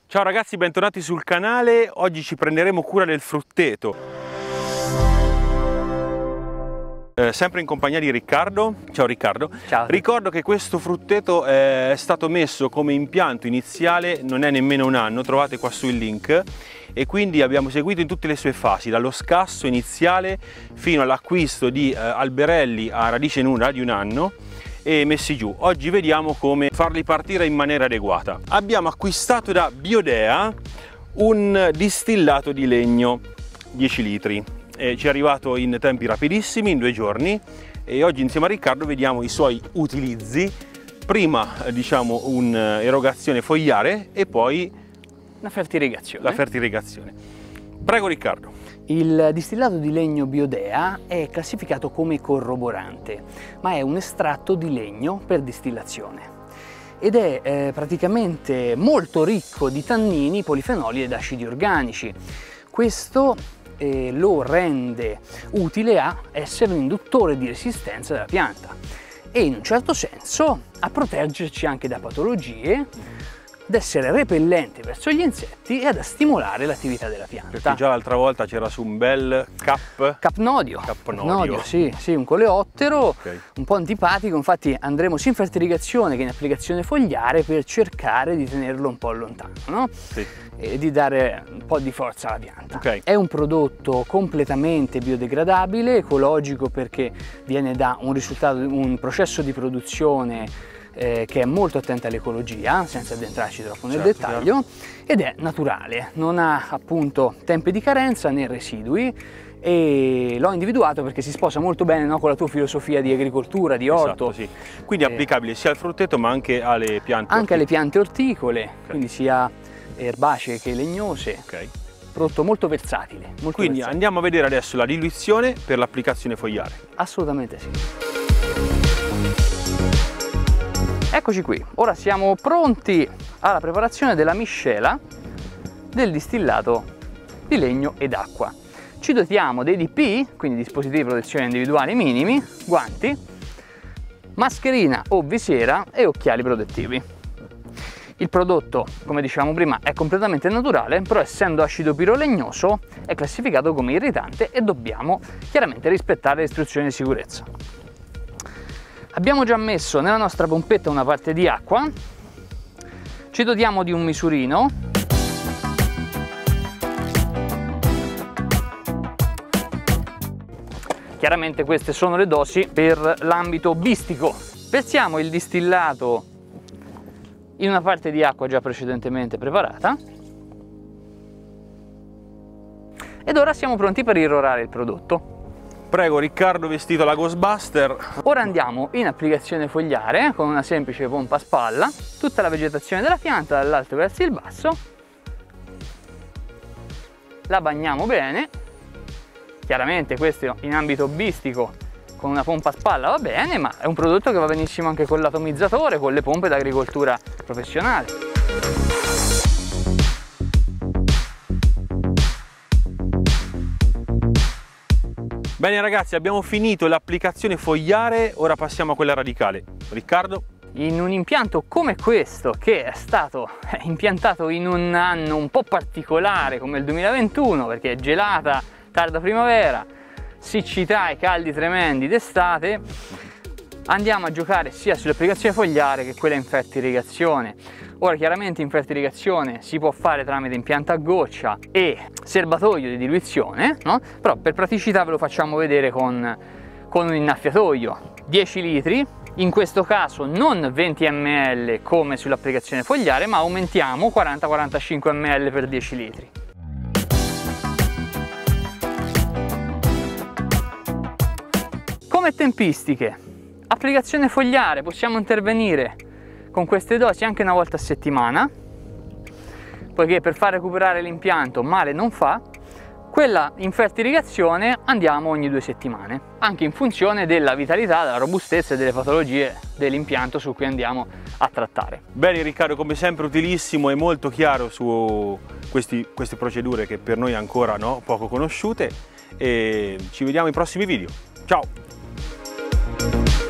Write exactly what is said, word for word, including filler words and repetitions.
Ciao ragazzi, bentornati sul canale. Oggi ci prenderemo cura del frutteto. Eh, sempre in compagnia di Riccardo. Ciao Riccardo. Ciao. Ricordo che questo frutteto è stato messo come impianto iniziale, non è nemmeno un anno, trovate qua su il link, e quindi abbiamo seguito in tutte le sue fasi, dallo scasso iniziale fino all'acquisto di eh, alberelli a radice nuda di un anno e messi giù. Oggi vediamo come farli partire in maniera adeguata. Abbiamo acquistato da Biodea un distillato di legno dieci litri, e ci è arrivato in tempi rapidissimi, in due giorni, e oggi insieme a Riccardo vediamo i suoi utilizzi. Prima diciamo un'erogazione fogliare e poi la fertirigazione. la fertirigazione. Prego Riccardo. Il distillato di legno Biodea è classificato come corroborante, ma è un estratto di legno per distillazione ed è eh, praticamente molto ricco di tannini, polifenoli ed acidi organici. Questo eh, lo rende utile a essere un induttore di resistenza della pianta e in un certo senso a proteggerci anche da patologie, ad essere repellente verso gli insetti e ad stimolare l'attività della pianta. Perché già l'altra volta c'era su un bel cap... Capnodio. Capnodio. Capnodio, sì, sì, un coleottero, Okay. Un po' antipatico, infatti andremo sia in fertirigazione che in applicazione fogliare per cercare di tenerlo un po' lontano, no? Sì. E di dare un po' di forza alla pianta. Okay. È un prodotto completamente biodegradabile, ecologico perché viene da un risultato, un processo di produzione Eh, che è molto attenta all'ecologia, senza addentrarci troppo nel Certo, dettaglio, ed è naturale, non ha appunto tempi di carenza né residui, e l'ho individuato perché si sposa molto bene, no, con la tua filosofia di agricoltura, di orto. Esatto, sì. Quindi è Eh, applicabile sia al frutteto ma anche alle piante anche alle orticole. piante orticole, quindi sia erbacee che legnose. Ok. Prodotto molto versatile. Molto Quindi versatile. andiamo a vedere adesso la diluizione per l'applicazione fogliare. Assolutamente sì. Eccoci qui, ora siamo pronti alla preparazione della miscela del distillato di legno ed acqua. Ci dotiamo dei D P, quindi dispositivi di protezione individuali minimi, guanti, mascherina o visiera e occhiali protettivi. Il prodotto, come dicevamo prima, è completamente naturale, però essendo acido pirolegnoso è classificato come irritante e dobbiamo chiaramente rispettare le istruzioni di sicurezza. Abbiamo già messo nella nostra pompetta una parte di acqua, ci dotiamo di un misurino, chiaramente queste sono le dosi per l'ambito bistico. Versiamo il distillato in una parte di acqua già precedentemente preparata ed ora siamo pronti per irrorare il prodotto. Prego Riccardo, vestito alla Ghostbuster. Ora andiamo in applicazione fogliare con una semplice pompa a spalla, tutta la vegetazione della pianta dall'alto verso il basso, la bagniamo bene, chiaramente questo in ambito bistico con una pompa a spalla va bene, ma è un prodotto che va benissimo anche con l'atomizzatore, con le pompe d'agricoltura professionale. Bene ragazzi, abbiamo finito l'applicazione fogliare, ora passiamo a quella radicale. Riccardo? In un impianto come questo, che è stato impiantato in un anno un po' particolare come il duemilaventuno, perché è gelata, tarda primavera, siccità e caldi tremendi d'estate, andiamo a giocare sia sull'applicazione fogliare che quella in fertirigazione. Ora chiaramente in fertirigazione si può fare tramite impianto a goccia e serbatoio di diluizione, no? Però per praticità ve lo facciamo vedere con, con un innaffiatoio. dieci litri, in questo caso non venti millilitri come sull'applicazione fogliare, ma aumentiamo quaranta quarantacinque millilitri per dieci litri. Come tempistiche, applicazione fogliare, possiamo intervenire con queste dosi anche una volta a settimana, poiché per far recuperare l'impianto male non fa. Quella in fertirigazione andiamo ogni due settimane, anche in funzione della vitalità, della robustezza e delle patologie dell'impianto su cui andiamo a trattare. Bene Riccardo, come sempre utilissimo e molto chiaro su questi, queste procedure che per noi ancora no, poco conosciute, e ci vediamo ai prossimi video. Ciao!